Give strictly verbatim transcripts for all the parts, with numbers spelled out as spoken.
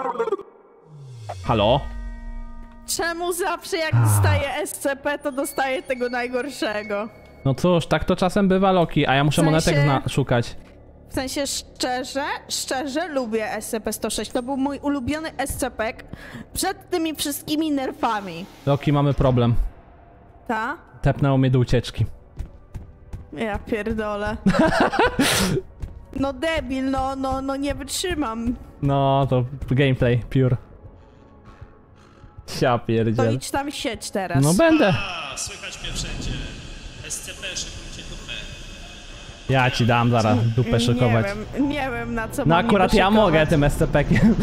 Halo? Czemu zawsze jak dostaję S C P, to dostaję tego najgorszego? No cóż, tak to czasem bywa, Loki, a ja muszę W sensie... monetek zna szukać. W sensie szczerze, szczerze lubię S C P sto sześć. To był mój ulubiony S C P przed tymi wszystkimi nerfami. Loki, mamy problem. Ta? Tepnęło mnie do ucieczki. Ja pierdolę. No debil, no, no, no nie wytrzymam. No, to gameplay, pure. Ja To pierdziel. idź tam sieć teraz. No będę. A, słychać mnie wszędzie. S C P, szykujcie dupę. Ja ci dam zaraz dupę szykować. Nie wiem, nie wiem na co No mam akurat niby ja szykować. mogę tym S C P-kiem.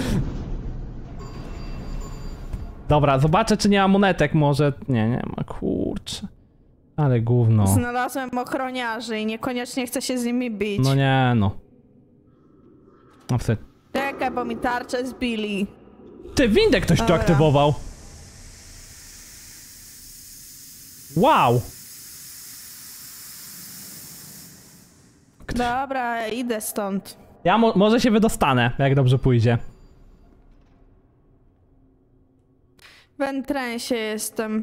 Dobra, zobaczę czy nie ma monetek może. Nie, nie ma, kurczę. Ale gówno. Znalazłem ochroniarzy i niekoniecznie chcę się z nimi bić. No nie no. No wstyd. Czekaj, bo mi tarczę zbili. Ty, windę ktoś tu Dobra. aktywował. Wow. Dobra, idę stąd. Ja mo może się wydostanę, jak dobrze pójdzie. W entrensie jestem.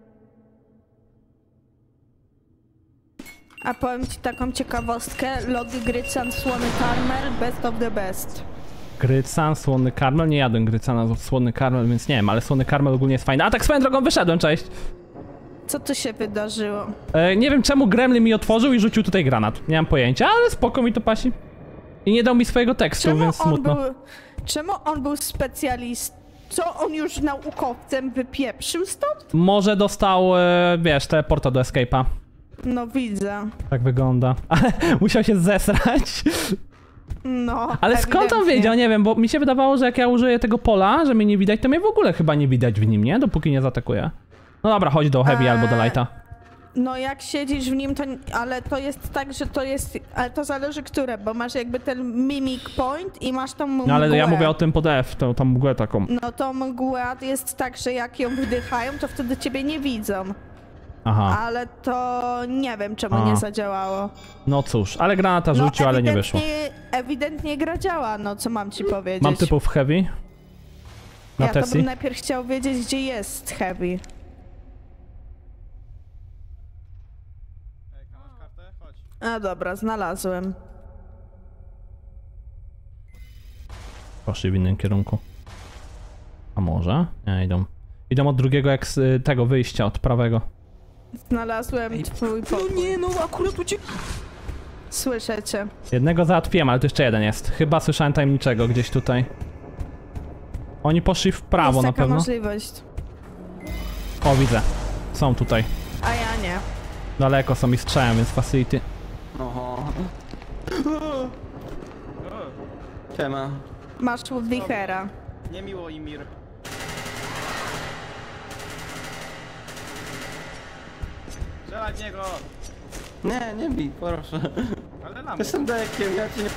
A powiem ci taką ciekawostkę. Lody Grycan, Słony Karmel, best of the best. Grycan, słony karmel. Nie jadłem grycana, słony karmel, więc nie wiem, ale słony karmel ogólnie jest fajny. A tak swoją drogą wyszedłem, cześć. Co tu się wydarzyło? E, nie wiem czemu Gremlin mi otworzył i rzucił tutaj granat. Nie mam pojęcia, ale spoko mi to pasi. I nie dał mi swojego tekstu, Czemu więc on smutno. był... Czemu on był specjalistą? Co on już naukowcem wypieprzył stąd? Może dostał, e, wiesz, teleporta do escape'a. No widzę. Tak wygląda. Ale musiał się zesrać. No. Ale skąd on ewidentnie. wiedział? Nie wiem, bo mi się wydawało, że jak ja użyję tego pola, że mnie nie widać, to mnie w ogóle chyba nie widać w nim, nie? Dopóki nie zaatakuje. No dobra, chodź do Heavy Eee, albo do Lighta. No jak siedzisz w nim, to... Ale to jest tak, że to jest... Ale to zależy które, bo masz jakby ten mimic point i masz tą mgłę. No ale ja mówię o tym pod F, tą, tą mgłę taką. No to mgła jest tak, że jak ją wdychają, to wtedy ciebie nie widzą. Aha. Ale to nie wiem, czemu A. nie zadziałało. No cóż, ale granata No, rzucił, ale nie wyszło. Ewidentnie gra działa, no co mam ci powiedzieć. Mam typów Heavy. Na Ja to Tessie. bym najpierw chciał wiedzieć, gdzie jest Heavy. A dobra, znalazłem. Poszli w innym kierunku. A może? Nie, idą. Idą od drugiego jak z y, tego wyjścia, od prawego. Znalazłem twój pokój. No nie, no akurat uciek... Słyszę cię. Jednego załatwiłem, ale tu jeszcze jeden jest. Chyba słyszałem tajemniczego gdzieś tutaj. Oni poszli w prawo jest na taka pewno. możliwość. O, widzę. Są tutaj. A ja nie. Daleko są i strzelają, więc facility. Oho. Siema. Masz wichera. Niemiło, Imir. Strzelaj w niego! Nie, nie bij, proszę. Ale na mnie. Jestem dekiem, ja cię nie...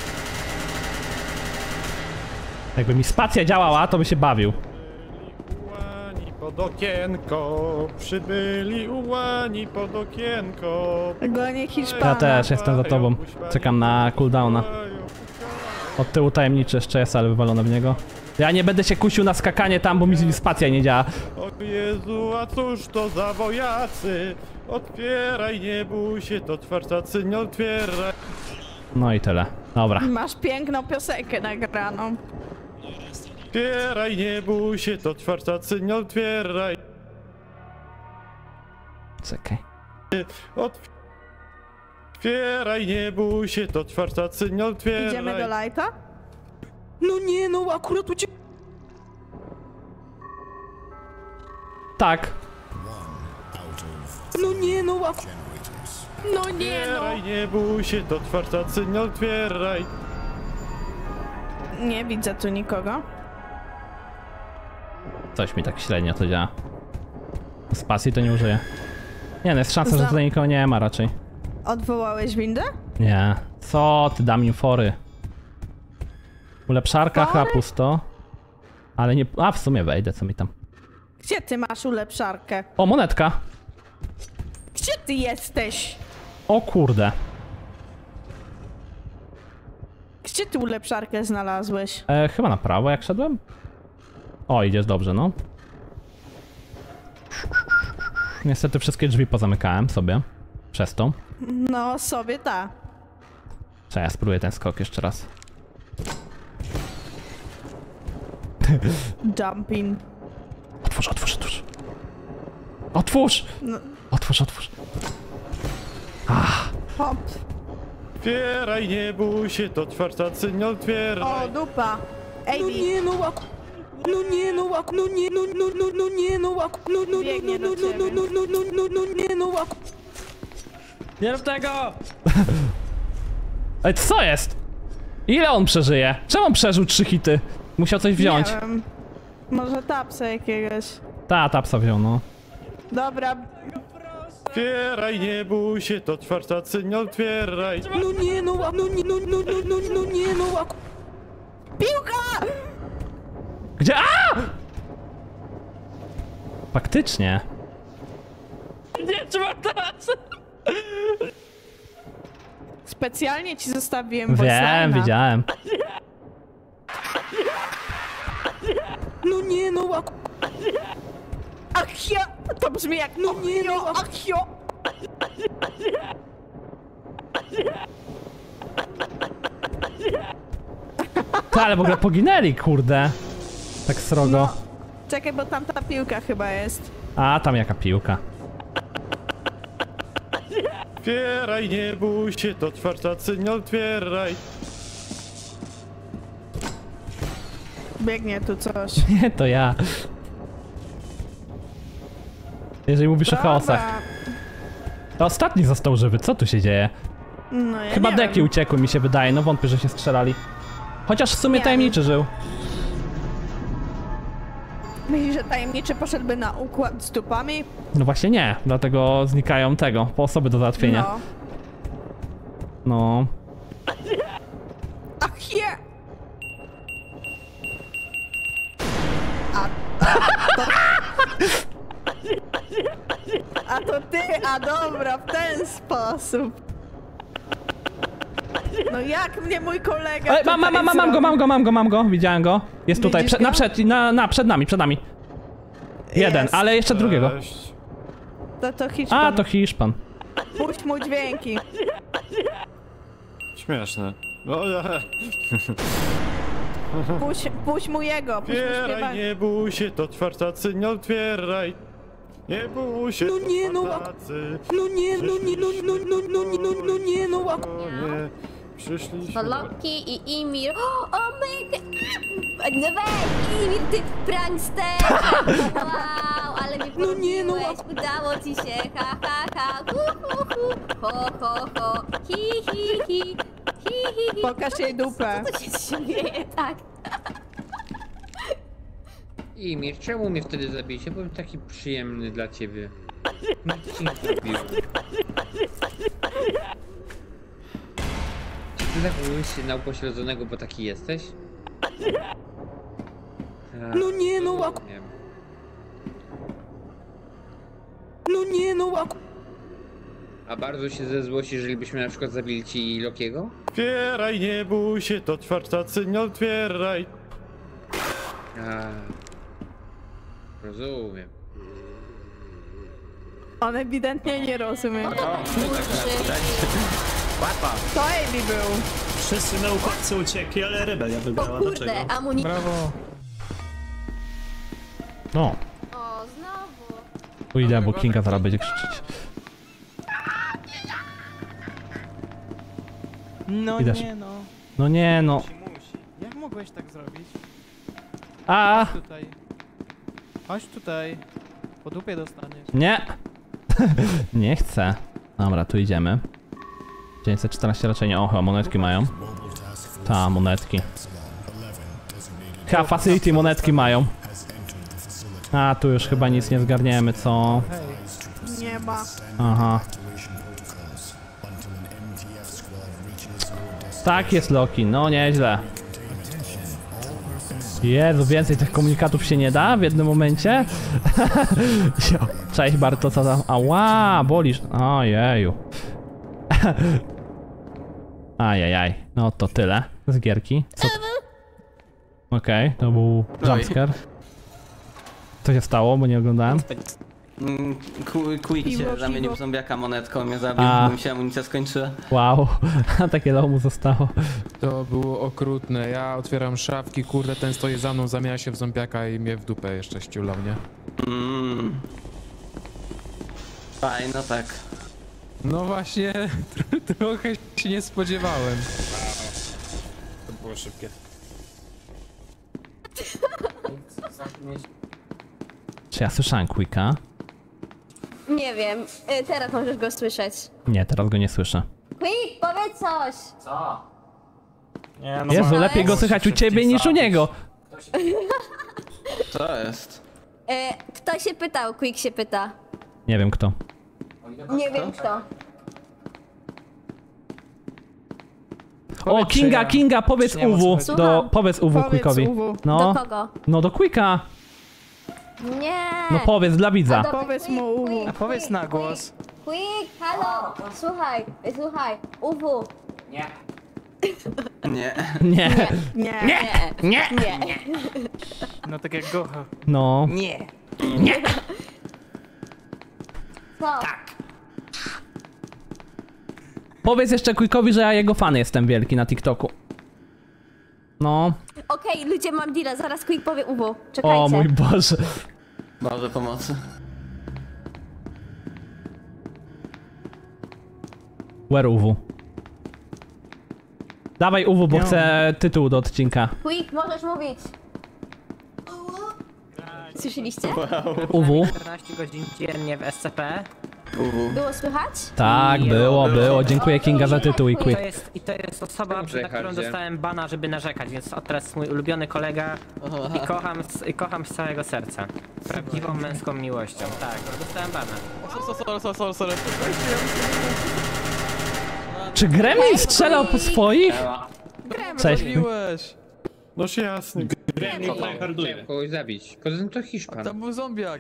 Jakby mi spacja działała, to by się bawił. Ułani pod okienko, przybyli ułani pod okienko. Gonię Hiszpana. Ja też jestem za tobą. Czekam na cooldowna. Od tyłu tajemniczy jeszcze jest, ale wywalone w niego. Ja nie będę się kusił na skakanie tam, bo mi spacja nie działa. O Jezu, a cóż to za wojacy? Otwieraj, nie bój się, to czwartacy, nie otwieraj. No i tyle. Dobra. Masz piękną piosenkę nagraną. Otwieraj, nie bój się, to czwartacy, nie otwieraj. Czekaj. Otwieraj, nie bój się, to czwartacy, nie otwieraj. Idziemy do Lighta? No nie, no akurat uciek... Tak. No nie, no ak... No nie no. Otwieraj, nie bój się, to czwartacy, nie otwieraj. Nie widzę tu nikogo. Coś mi tak średnio to działa. Spacji to nie użyję. Nie no, jest szansa, że Za- tutaj nikogo nie ma raczej. Odwołałeś windę? Nie. Co ty, dam im fory. Ulepszarka chyba Fory? pusto. Ale nie... A w sumie wejdę, co mi tam. Gdzie ty masz ulepszarkę? O, monetka. Gdzie ty jesteś? O kurde. Gdzie ty ulepszarkę znalazłeś? E, chyba na prawo jak szedłem? O, idziesz dobrze, no. Niestety wszystkie drzwi pozamykałem sobie. Przez to. No, sobie ta. Czekaj, ja spróbuję ten skok jeszcze raz. Jumping. Otwórz, otwórz, otwórz. Otwórz! No. Otwórz, otwórz. Hop. Otwieraj, nie bój się, to czwartacy, nie otwieraj. O, dupa. No Ej, nie, no łaku. No nie, no łaku. No nie, no, no, no, no nie, no łaku. No, no, no, Biegnie no, do no, no, ciebie. no, no, no, no, no nie, no łaku. Nie rób tego! Ej, co jest? Ile on przeżyje? Czemu on przeżył trzy hity? Musiał coś wziąć. Nie wiem. Może tapsa jakiegoś. Ta, tapsa wziął, no. Dobra. Otwieraj, nie bój się, to czwartacy, nie otwieraj. No nie, no łaku. No nie, no, no, no, no, no nie, no łaku. Piłka! Gdzie? A! Faktycznie. Nie, trzeba teraz! Specjalnie ci zostawiłem Wiem, voice widziałem. No nie, no łaku. Achio! To brzmi jak No nie, no achio, achio! Ta, ale w ogóle poginęli, kurde. Tak srogo. No. Czekaj, bo tam ta piłka chyba jest. A, tam jaka piłka. Otwieraj, nie bój się, to czwartacy, nie otwieraj. Biegnie tu coś. Nie, to ja. Jeżeli mówisz o chaosach. Dobra. To ostatni został żywy, co tu się dzieje? No, ja Chyba nie deki wiem. uciekły, mi się wydaje, no wątpię, że się strzelali. Chociaż w sumie Nie. tajemniczy żył. Myślisz, że tajemniczy poszedłby na układ z dupami? No właśnie nie, dlatego znikają tego, po osoby do załatwienia. No. No. Ach je! A, a, to... a to ty, a dobra, w ten sposób. No jak mnie mój kolega Ej, mam, mam, mam, mam, mam go, mam go, mam go, mam go, widziałem go. Jest tutaj, Widzisz prze, na, go? przed, na, na, przed nami, przed nami. Jeden, Jest. ale jeszcze drugiego. Cześć. To, to Hiszpan. A, to Hiszpan. Puść mu dźwięki. Śmieszne. No, ja. Puść, puść mu jego, puść mu Otwieraj, śpiewa. nie bój się, to czwartacy, nie otwieraj. Nie bój się, No to nie, no, czwartacy. No nie, no nie, no, no, no, no, no, no, no nie, no łaku. Nie, przyszliśmy. Bolonki i Imir. O, o my... No weź, Imir, ty prankster! Wow, ale mnie No nie, no. porobiłeś, udało ci się, ha, ha, ha, hu, hu, hu, ho, ho, ho, hi, hi, hi, hi, hi, hi. Pokaż jej dupę. Co to się śmieje, tak? Imir, czemu mnie wtedy zabijecie? Byłem taki przyjemny dla ciebie. Nic ci nie zrobiłem. Czy ty zachowujesz się na upośledzonego, bo taki jesteś? Tak, No nie, no łaku. rozumiem. No nie, no łaku. A bardzo się zezłości, jeżeli byśmy na przykład zabili ci Lokiego? Otwieraj, nie bój się, to czwartacy, nie otwieraj. A, rozumiem. On ewidentnie nie rozumie. To Amy był. Wszyscy naukowcy uciekli, ale rebelia O wygrała. kurde, Dlaczego? amunicja. No. O, znowu. Tu idę, bo Kinga zaraz będzie krzyczeć. No Idziesz. nie, no. No nie, no. Musi, musi. Jak mogłeś tak zrobić? A, Tutaj. Chodź tutaj. Po dupie dostaniesz. nie. Nie chcę. Dobra, tu idziemy. dziewięćset czternaście raczej nie. O, chyba monetki mają. Ta, monetki. Chyba facility monetki mają. A, tu już chyba nic nie zgarniemy, co? Nie ma. Aha. Tak jest, Loki, no nieźle. Jezu, więcej tych komunikatów się nie da w jednym momencie? Jo, cześć Barto, co tam? Ała, bolisz. Ojeju. Ajajaj, no to tyle z gierki. Co? Okej, okay, to był jumpscare. Co się stało, bo nie oglądałem? Mm, ku- Quick się Piwo, zamienił piwo. w zombiaka monetką, mnie zabił, A. bo mi się amunicja skończyła. Wow, a takie low mu zostało. To było okrutne. Ja otwieram szafki, kurde, ten stoi za mną, zamienia się w zombiaka i mnie w dupę jeszcze ściulał, nie? Mmm. Faj, no tak. No właśnie, trochę się nie spodziewałem. To było szybkie. Czy ja słyszałem Quicka? Nie wiem, y, teraz możesz go słyszeć. Nie, teraz go nie słyszę. Quick, powiedz coś! Nie, no Jezu, ma- lepiej go słychać u ciebie niż u niego. Co jest? Y, kto się pytał? Quick się pyta. Nie wiem kto. Nie wiem kto. O, Kinga, Kinga, powiedz Nie, Uwu. słucham. Do, powiedz Uwu Powiedz Quickowi. Uwu. Do No, kogo? no do Quicka. Nie! No powiedz dla widza. Dobra, Powiedz quick, mu, quick, a powiedz quick, na quick, głos. Quick, halo! Słuchaj, słuchaj, Uwu. Nie. Nie. Nie. Nie, Nie. nie. No tak jak Gocha. No. Nie. Co? Powiedz jeszcze Quickowi, że ja jego fan jestem wielki na TikToku. No. Okej, ludzie, mam deala, zaraz Quick powie Uwu. Czekajcie. O mój Boże. Boże pomocy. Where Uwu? Dawaj Uwu, bo chcę tytuł do odcinka. Quick, możesz mówić. Słyszeliście? Uwu? czternaście godzin dziennie w S C P. Było słychać? Tak, było, było. Dziękuję Kinga za tytuł i I to Quick. jest, i to jest osoba, na którą Przejechaliście. dostałem bana, żeby narzekać, więc od teraz jest mój ulubiony kolega i kocham, z- i kocham z całego serca. Prawdziwą męską miłością. Tak, dostałem bana. Sorry, sorry, sorry, sorry. Czy Gremlin strzelał po swoich? Cześć. Miłeś. Noż jasny. Gremlin tryharduje. Kogoś zabić. Poza tym to Hiszpan. Tam był zombiak.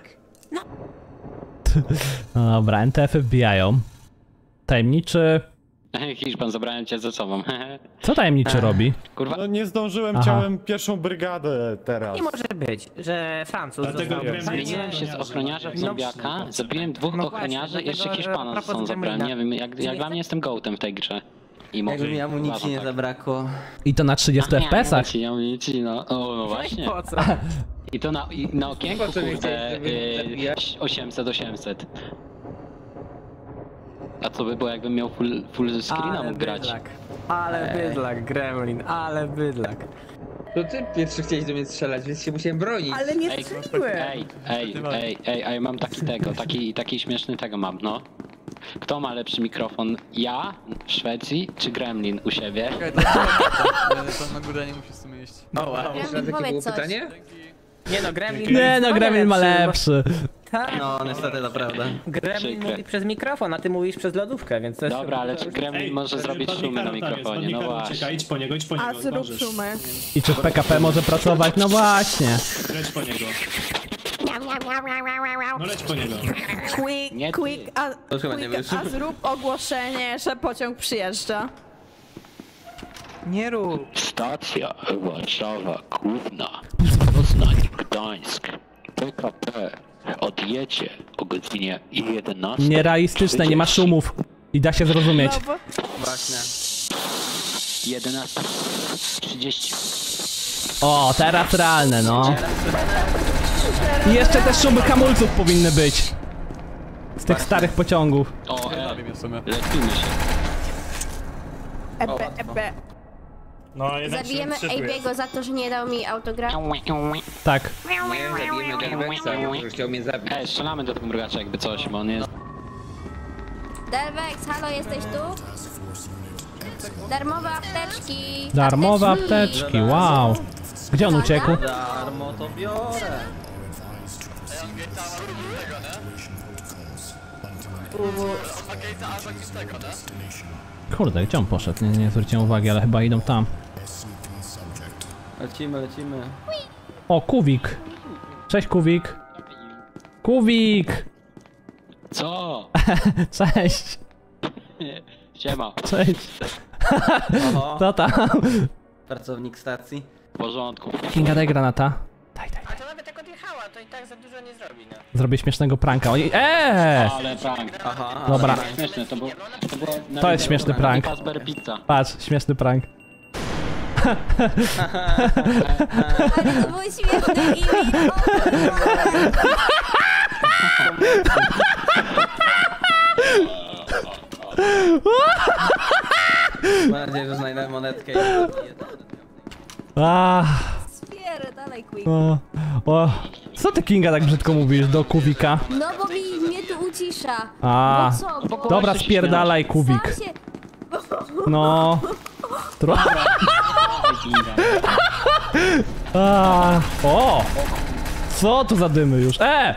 No dobra, N T F-y wbijają. Tajemniczy... Hiszpan, zabrałem cię ze sobą. Co tajemniczy robi? Kurwa. No nie zdążyłem, Aha. ciałem pierwszą brygadę teraz. Nie może być, że Francuz Dlatego został... Gremlin- Zmieniłem się z ochroniarza w zombiaka, zabiłem dwóch No właśnie, ochroniarzy, dlatego, jeszcze e, Hiszpana a propos ze sobą zabrałem. Gremlina. Nie wiem, jak, jak dla mnie jestem gołtem w tej grze. I mogę. Jakby mi amunicji uważam nie tak. zabrakło. I to na trzydziestu Ach, F P S-ach. Amunicji, amunicji, no, o, no właśnie. Po co? I to na, i na okienku, Po co mi kurde, chciałeś, żeby mnie y, zabijać? osiemset osiemset. A co by było, jakbym miał full, full screena Ale mógł grać? bydlak. Ale bydlak, Gremlin, ale bydlak. To ty pierwszy chciałeś do mnie strzelać, więc się musiałem bronić. Ale nie Ej, strzeliłem. ej, ej, ej, ej, ej, mam taki tego, taki, taki śmieszny tego mam, no. Kto ma lepszy mikrofon? Ja w Szwecji czy Gremlin u siebie? Tam na górę nie musi w sumie iść. O, wow. Gremlin, Jeszcze raz, jakie powiedz było coś. pytanie? Nie no, Gremlin... Nie no, Gremlin ma lepszy. Tak, No, niestety, naprawdę. Gremlin Przykre. mówi przez mikrofon, a ty mówisz przez lodówkę, więc to jest... Dobra, ale czy Gremlin może zrobić szumy na mikrofonie? No właśnie. Czekaj, idź po niego, idź po niego. A zrób zdążysz. szumy. I czy w P K P może pracować? No właśnie. Leć po niego. No leć po niego. Quick, Nie ty. quick, a, To chyba nie quick, wiesz. a zrób ogłoszenie, że pociąg przyjeżdża. Nie rób. Stacja Warszawa Główna, Poznań, Gdańsk, P K P odjedzie o godzinie jedenastej. Nierealistyczne, nie ma szumów. I da się zrozumieć. No bo Właśnie. jedenasta trzydzieści. O, teraz realne, no. I jeszcze te szumy hamulców powinny być. Z tych starych pociągów. O, e, Bawi mnie w sumie. lecimy się. ebe, ebe. No, jednak Zabijemy Abiego za to, że nie dał mi autografu. Tak. Nie, zabijemy Delvexa, który chciał mnie zabić. Ej, strzelamy do tego mrugacza jakby coś, bo on jest... Delvex, halo, jesteś tu? Darmowe apteczki. Darmowe apteczki, wow. Gdzie on uciekł? Darmo to biorę. Kurde, gdzie on poszedł? Nie, nie zwróciłem uwagi, ale chyba idą tam. Lecimy, lecimy. O, Kuwik. Cześć, Kuwik. Kuwik! Co? Cześć. Siema. Cześć. Oho, Co tam? pracownik stacji. W porządku. Kinga, daj granata. Daj, daj. A to nawet jak odjechała, to i tak za dużo dużo nie zrobi, no. Zrobię śmiesznego pranka. Oni... Eee! Ale prank. Aha. Dobra. Śmieszne, to było... To, było To jest śmieszny prank. Kasper Pizza. Patrz, śmieszny prank. Ale to było śmieszne i Mam nadzieję, że znajdę monetkę i... Ah, Spierę, dalej quick. o, o. Co ty, Kinga, tak brzydko mówisz do Kubika? No bo mi, mnie tu ucisza. A, Bo co? Bo... dobra, spierdalaj, Kubik. Sam się... No. Trochę. A, o! Co tu za dymy już? E!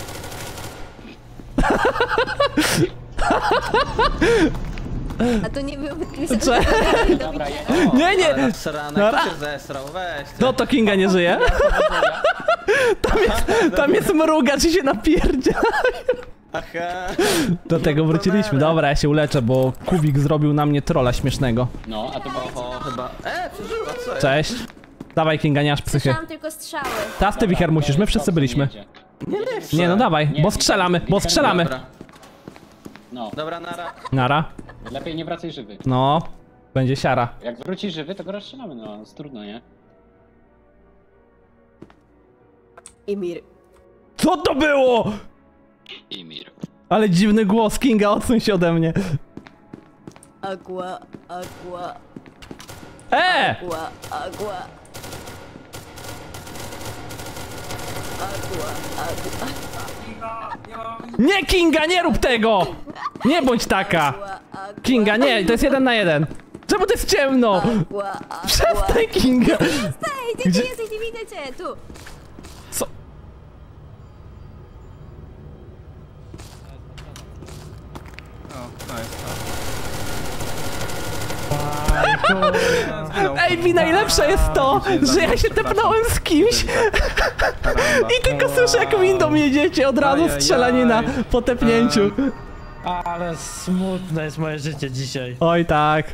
A to nie było Cze- Nie, nie! Sranek, kto się zesrał, weź ty. No to Kinga nie żyje. Tam jest, tam jest mrugacz i się napierdzia. Aha. Do tego wróciliśmy. Dobra, ja się uleczę, bo Kubik zrobił na mnie trolla śmiesznego. No, a to było... O, chyba... E, przeżyła, co jest? Cześć. Dawaj, Kinga, nie masz psychy. Słyszałam tylko strzały. Teraz ty, Wicher, musisz, my wszyscy byliśmy. Nie, no dawaj, bo strzelamy, bo strzelamy. Dobra. No, Dobra, nara. Nara. lepiej nie wracaj żywy. No, będzie siara. Jak wrócisz żywy, to go rozstrzelamy, no, jest trudno, nie? Imir. Co to było? Imir. Ale dziwny głos, Kinga, odsuń się ode mnie. Agua, agua, E! agua, agua. Agua, agua. Nie, Kinga, nie rób tego! Nie bądź taka! Kinga, nie, to jest jeden na jeden. Czemu to jest ciemno? Agua, agua. Przestań, Kinga! Przestań, gdzie ty jesteś? Nie widzę cię, tu. Co? Ej, mi najlepsze jest to, że ja się tepnąłem z kimś i tylko słyszę, jak windą jedziecie, od razu strzelanina po tepnięciu. Ale smutne jest moje życie dzisiaj. Oj tak.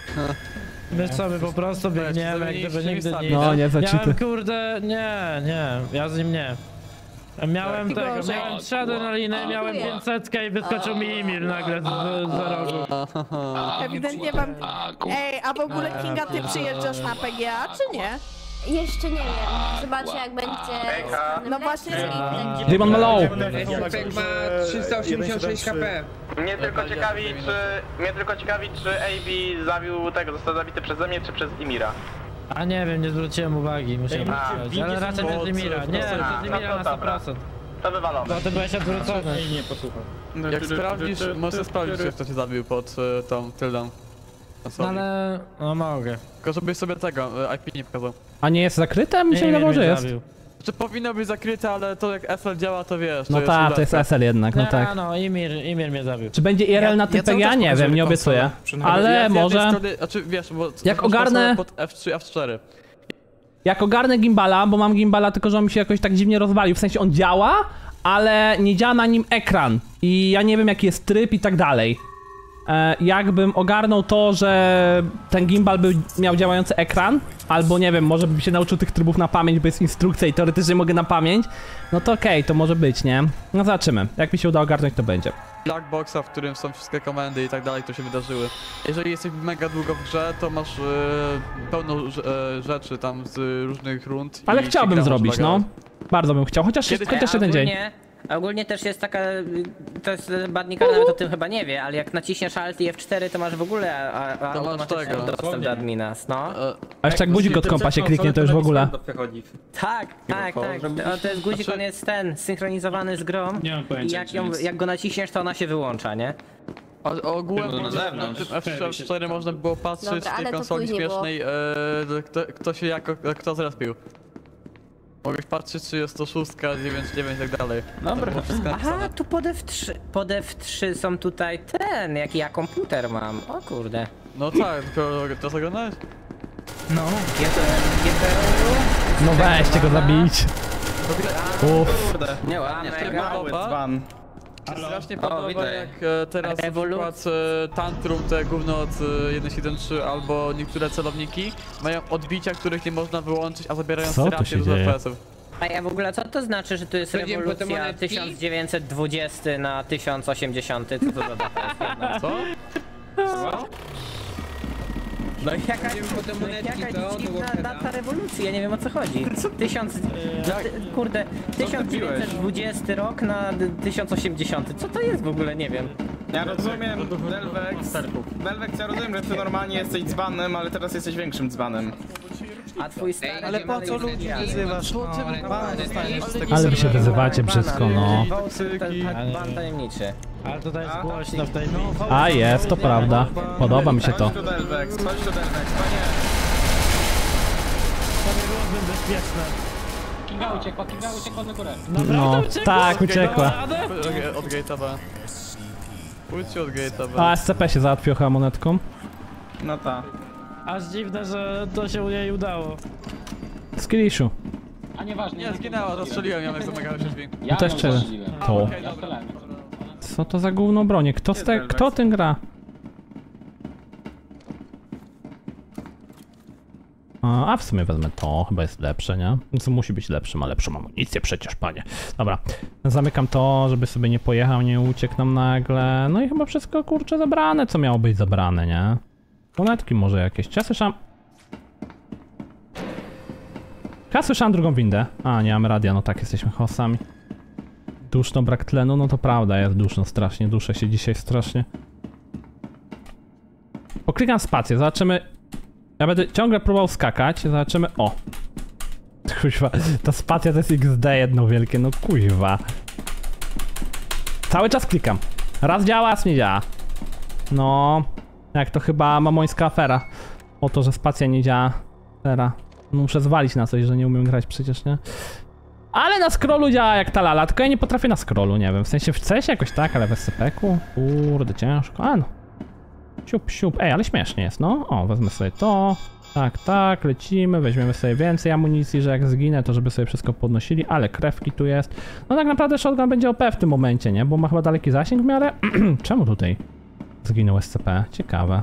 My sobie po prostu biegniemy, jak gdyby nigdy nie... No, nie za Miałem, cheaty. kurde, nie, nie, ja z nim nie. Miałem tego, miałem trzy adrenaliny, miałem pięćsetkę i wyskoczył mi Imir nagle z, z rogu. Ewidentnie wam... Ej, a w ogóle Kinga, ty przyjeżdżasz na P G A, czy nie? Jeszcze nie wiem. Zobaczę, jak będzie. No właśnie, Demon Mallow. Efekt ma trzysta osiemdziesiąt sześć H P. Mnie tylko ciekawi, czy... Mnie tylko ciekawi, czy A B zabił tego, został zabity przeze mnie, czy przez Imira. A nie wiem, nie zwróciłem uwagi, muszę powiedzieć, ale raczej przez Imira, nie, przez Imira na sto procent. To wywalone. Bo ty byłeś odwrócony. Jak sprawdzisz, możesz sprawdzić, kto cię zabił pod y, tą tylną. No ale... no mogę. Tylko żebyś sobie tego y, I P nie pokazał. A nie jest zakryte? Mi się wydawało, że jest. Czy powinno być zakryte, ale to jak S L działa, to wiesz. No tak, to jest S L jednak, no tak. No, Imir, Imir mnie zabił. Czy będzie I R L na tym P G A? Nie wiem, nie obiecuję. Ale może... Znaczy wiesz, bo Jak ogarnę... pod F trzy, F cztery. Jak ogarnę gimbala, bo mam gimbala, tylko że on mi się jakoś tak dziwnie rozwalił, w sensie on działa, ale nie działa na nim ekran i ja nie wiem, jaki jest tryb i tak dalej. E, jakbym ogarnął to, że ten gimbal był, miał działający ekran, albo nie wiem, może bym się nauczył tych trybów na pamięć, bo jest instrukcja i teoretycznie mogę na pamięć, no to okej, okay, to może być, nie? No zobaczymy, jak mi się uda ogarnąć, to będzie. Blackboxa, w którym są wszystkie komendy i tak dalej, to się wydarzyły. Jeżeli jesteś mega długo w grze, to masz yy, pełno yy, rzeczy tam z różnych rund. Ale i chciałbym zrobić, no. Bardzo bym chciał, chociaż, Kiedy, chociaż jeden dzień. Ogólnie też jest taka, to jest badnika, nawet o tym chyba nie wie, ale jak naciśniesz Alt i F cztery, to masz w ogóle a, a, to masz tego. dostęp do admina, no. A jeszcze jak guzik od kompa się kliknie, to już w ogóle. Tak, tak, tak. O, to jest guzik, on jest ten, synchronizowany z grą. Nie mam pojęcia. I jak, ją, jak go naciśniesz, to ona się wyłącza, nie? A ogółem na zewnątrz. W F trzy, F cztery można było patrzeć Dobra, w tej ale to konsoli później śmiesznej, e, kto, kto się jako, kto zrespił. Mogłeś patrzeć, czy jest to szóstka, dziewięć dziewięć i tak dalej. Dobra. Aha, tu pod F trzy, pod F trzy są tutaj ten, jaki ja komputer mam. O kurde. No tak, tylko to zaglądałeś? No, G P U. No weźcie go zabić. Uff. Nie ładnie, mały dzban. Strasznie podoba, jak e, teraz na przykład e, Tantrum, te gówno od e, jeden siedem trzy albo niektóre celowniki mają odbicia, których nie można wyłączyć, a zabierają Co tu strasznie się dużo dzieje? F P S-ów. A ja w ogóle, co to znaczy, że to jest Chodziłem po te rewolucja monetki? tysiąc dziewięćset dwudziesty na tysiąc osiemdziesiąty? Co to za data jest jedna? Co? No jakaś, po te monetki, jakaś to dziwna było data rewolucji, ja nie wiem o co chodzi. Tysiąc... ty- Kurde, tysiąc dziewięćset dwudziesty rok na tysiąc osiemdziesiąty. Co to jest w ogóle, nie wiem. Ja rozumiem, Delvex, Delvex, ja rozumiem, że ty normalnie jesteś dzbanem, ale teraz jesteś większym dzbanem. A twój stary... Ale po co ludzi wyzywasz? Ale wy się wyzywacie brzydko, no. Ban tajemniczy. Ale tutaj jest głośno w tej A jest, to prawda. Podoba mi się to. Chodź tu Delvex, chodź tu Delvex, panie. To nie byłoby bezpieczne. Kinga uciekła, Kinga uciekła na górę. No, tak, uciekła. Od gate'a B. Pójdźcie od gate'a B. A S C P się załatwił chyba monetką. No ta. Aż dziwne, że to się u niej udało. Skillishu. A nieważne. Nie, zginęła, zastrzeliłem ją, jak zamykały się drzwi. Ja też ją szczerze. zastrzeliłem. To. Ja strzelałem. Co to za gówno bronię? Kto, z te, kto tym gra? A, a w sumie wezmę to, chyba jest lepsze, nie? Co musi być lepsze, ma lepszą amunicję przecież, panie. Dobra, zamykam to, żeby sobie nie pojechał, nie uciekł nam nagle. No i chyba wszystko, kurczę, zabrane, co miało być zabrane, nie? Monetki może jakieś. Czy ja słyszałem... Czy ja słyszałem drugą windę? A, nie mamy radia, no tak, jesteśmy chaosami. Duszno, brak tlenu, no to prawda, jest duszno strasznie, duszę się dzisiaj strasznie. Poklikam spację, zobaczymy. Ja będę ciągle próbował skakać, zobaczymy. O! Kuźwa, ta spacja to jest X D jedno wielkie, no kuźwa. Cały czas klikam. Raz działa, raz nie działa. No, jak to chyba mamońska afera. O to, że spacja nie działa. Afera. No, muszę zwalić na coś, że nie umiem grać przecież, nie? Ale na scrollu działa jak ta lala, tylko ja nie potrafię na scrollu, nie wiem. W sensie w C S ie jakoś tak, ale w S C P-ku? Kurde, ciężko. A no. Siup, siup. Ej, ale śmiesznie jest, no. O, wezmę sobie to. Tak, tak, lecimy, weźmiemy sobie więcej amunicji, że jak zginę, to żeby sobie wszystko podnosili, ale krewki tu jest. No tak naprawdę shotgun będzie O P w tym momencie, nie? Bo ma chyba daleki zasięg w miarę. Czemu tutaj zginął S C P? Ciekawe.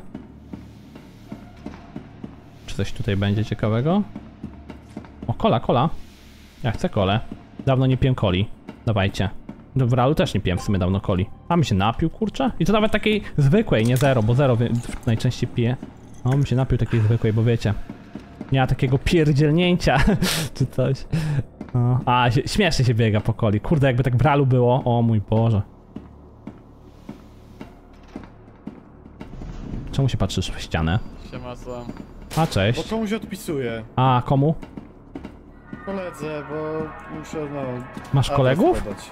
Czy coś tutaj będzie ciekawego? O, kola, kola. Ja chcę kolę. Dawno nie piłem coli. Dawajcie. W realu też nie piłem w sumie dawno coli. A mi się napił, kurczę? I to nawet takiej zwykłej, nie zero, bo zero najczęściej piję. No, mi się napił takiej zwykłej, bo wiecie. Nie ma takiego pierdzielnięcia, czy coś. No. A, śmiesznie się biega po coli. Kurde, jakby tak w realu było. O mój Boże. Czemu się patrzysz w ścianę? Siema, co? A, cześć. Bo komuś odpisuję. A, komu? Koledze, bo muszę, no... Masz kolegów? Podać.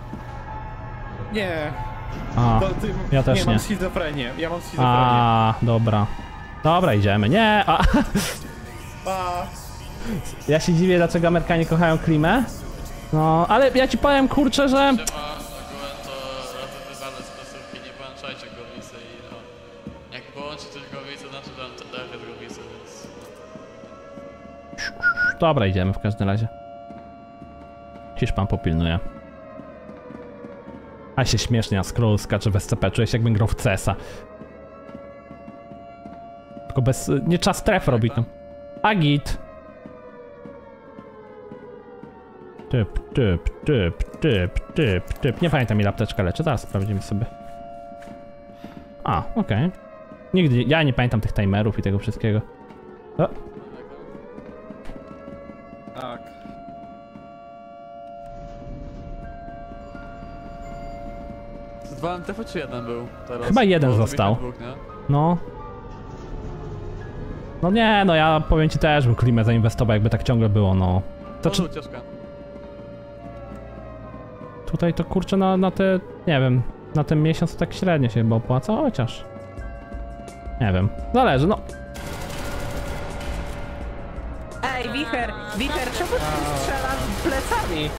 Nie. A, To ty, ja też nie. nie. mam schizofrenię, ja mam schizofrenię. A, dobra. Dobra, idziemy. Nie, a... Pa. Ja się dziwię, dlaczego Amerykanie kochają klimę. No, ale ja ci powiem, kurczę, że... Ogółem to radzę wywalać z placówki, nie połączajcie głowicy i no... Jak połączy coś głowicy, znaczy, że on to daje głowicy, więc... Dobra, idziemy w każdym razie. Hiszpan popilnuje. A się śmiesznie na scroll skacze w S C P, czuję się jakbym grał w C S a. Tylko bez... nie czas stref robić tam. Agit. Typ, typ, typ, typ, typ, typ. Nie pamiętam ile apteczka leczy, zaraz sprawdzimy sobie. A, okej. Okay. Nigdy, ja nie pamiętam tych timerów i tego wszystkiego. O. Tak. Dwa M T F czy jeden był teraz? Chyba jeden Bo został. dwóch, nie? No. No nie, no ja powiem ci też, bym klimę zainwestował, jakby tak ciągle było, no. To czy... Tutaj to kurczę na, na te, nie wiem, na ten miesiąc to tak średnio się chyba opłaca, chociaż... Nie wiem, zależy, no. Ej, Wicher, Wicher, czemu ty strzelasz plecami?